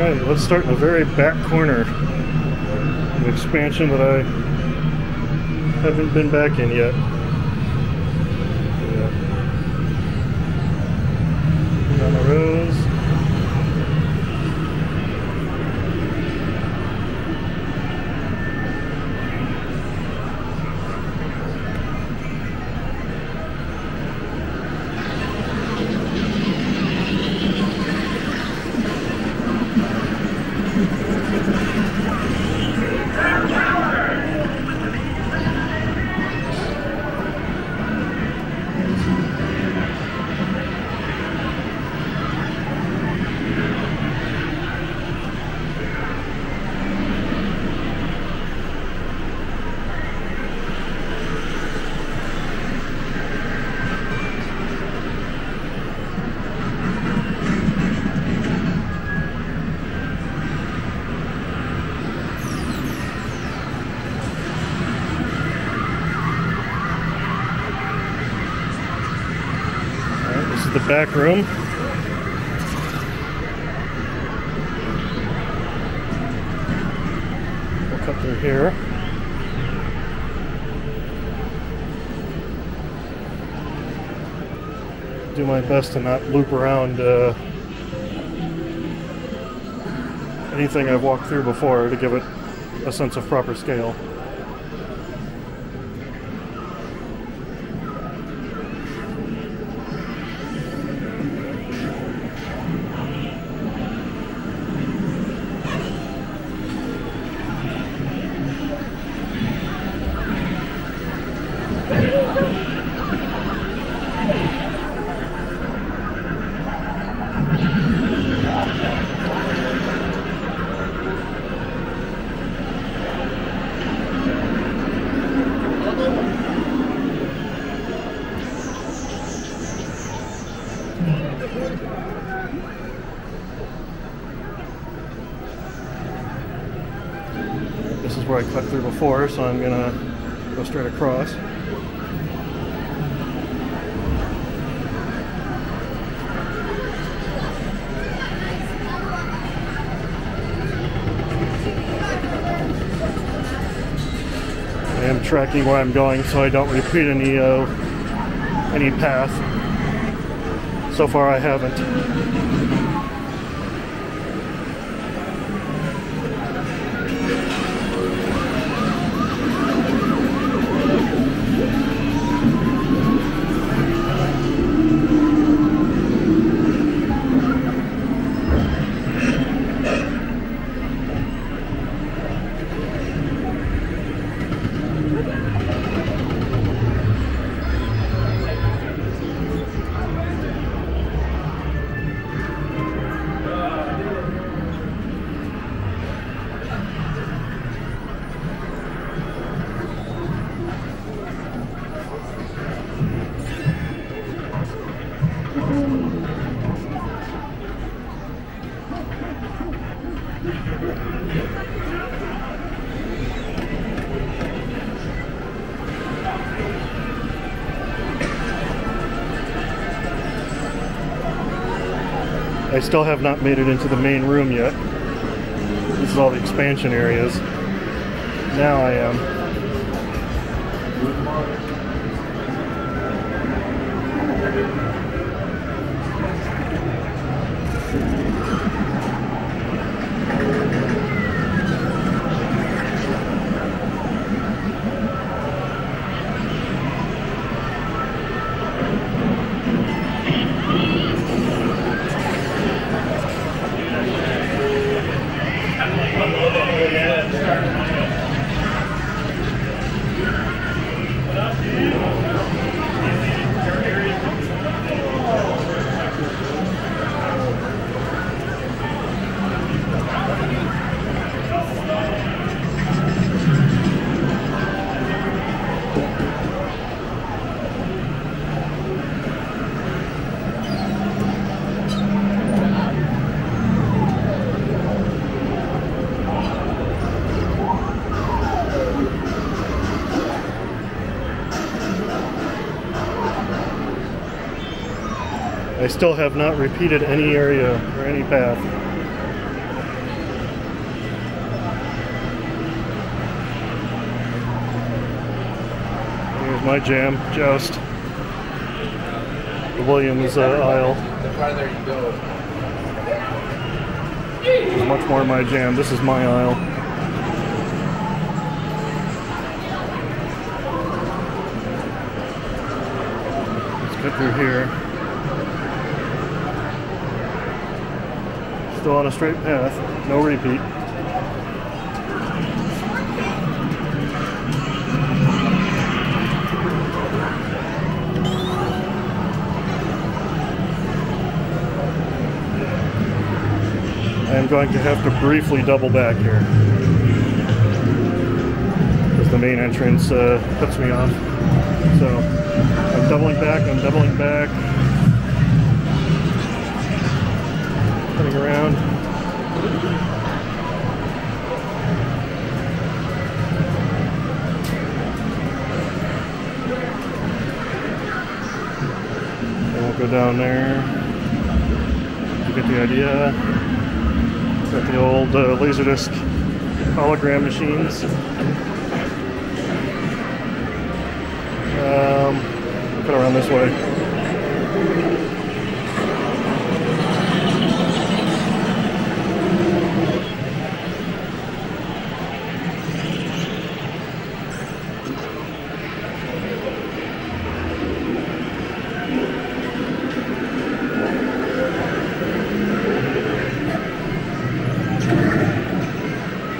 Alright, let's start in the very back corner. An expansion that I haven't been back in yet. On the rows. The back room. We'll cut through here. Do my best to not loop around anything I've walked through before to give it a sense of proper scale. This is where I cut through before, so I'm gonna go straight across. I am tracking where I'm going so I don't repeat any path. So far I haven't. I still have not made it into the main room yet. This is all the expansion areas. Now I am. I still have not repeated any area or any path. Here's my jam, Joust. The Williams aisle. The farther you go. There's much more in my jam. This is my aisle. Let's get through here. Still on a straight path. No repeat. I'm going to have to briefly double back here because the main entrance cuts me off. So I'm doubling back, cutting around. I won't go down there. You get the idea. Got the old Laserdisc hologram machines. Cut around this way.